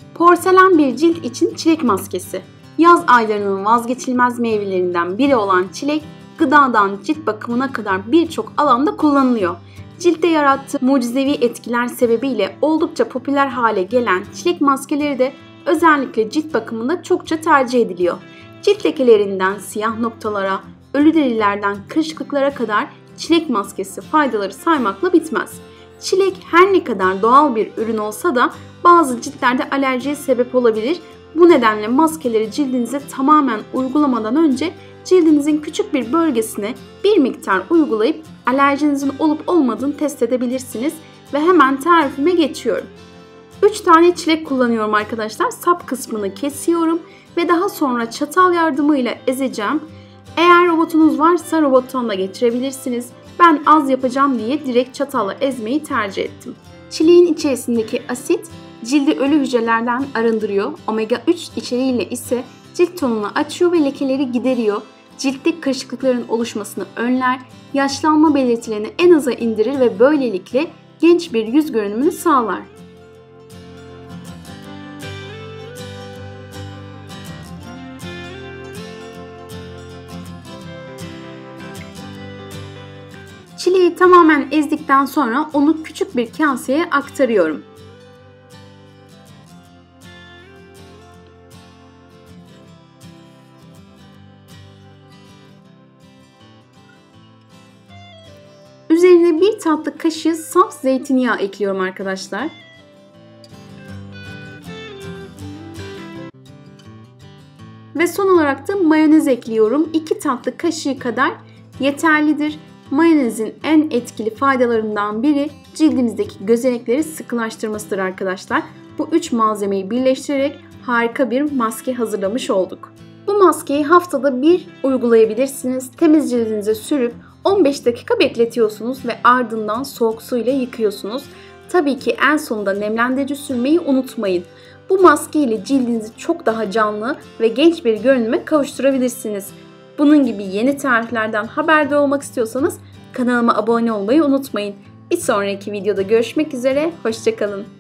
Porselen bir cilt için çilek maskesi. Yaz aylarının vazgeçilmez meyvelerinden biri olan çilek, gıdadan cilt bakımına kadar birçok alanda kullanılıyor. Ciltte yarattığı mucizevi etkiler sebebiyle oldukça popüler hale gelen çilek maskeleri de özellikle cilt bakımında çokça tercih ediliyor. Cilt lekelerinden siyah noktalara, ölü derilerden kırışıklıklara kadar çilek maskesi faydaları saymakla bitmez. Çilek her ne kadar doğal bir ürün olsa da bazı ciltlerde alerjiye sebep olabilir. Bu nedenle maskeleri cildinize tamamen uygulamadan önce cildinizin küçük bir bölgesine bir miktar uygulayıp alerjinizin olup olmadığını test edebilirsiniz ve hemen tarifime geçiyorum. 3 tane çilek kullanıyorum arkadaşlar. Sap kısmını kesiyorum ve daha sonra çatal yardımıyla ezeceğim. Eğer robotunuz varsa robottan da geçirebilirsiniz. Ben az yapacağım diye direkt çatalla ezmeyi tercih ettim. Çileğin içerisindeki asit cildi ölü hücrelerden arındırıyor. Omega 3 içeriğiyle ise cilt tonunu açıyor ve lekeleri gideriyor. Ciltte kırışıklıkların oluşmasını önler, yaşlanma belirtilerini en aza indirir ve böylelikle genç bir yüz görünümünü sağlar. Çileği tamamen ezdikten sonra onu küçük bir kaseye aktarıyorum. Üzerine bir tatlı kaşığı saf zeytinyağı ekliyorum arkadaşlar. Ve son olarak da mayonez ekliyorum. 2 tatlı kaşığı kadar yeterlidir. Mayonezin en etkili faydalarından biri cildimizdeki gözenekleri sıkılaştırmasıdır arkadaşlar. Bu 3 malzemeyi birleştirerek harika bir maske hazırlamış olduk. Bu maskeyi haftada bir uygulayabilirsiniz. Temiz cildinize sürüp 15 dakika bekletiyorsunuz ve ardından soğuk su ile yıkıyorsunuz. Tabii ki en sonunda nemlendirici sürmeyi unutmayın. Bu maske ile cildinizi çok daha canlı ve genç bir görünüme kavuşturabilirsiniz. Bunun gibi yeni tariflerden haberdar olmak istiyorsanız kanalıma abone olmayı unutmayın. Bir sonraki videoda görüşmek üzere, hoşça kalın.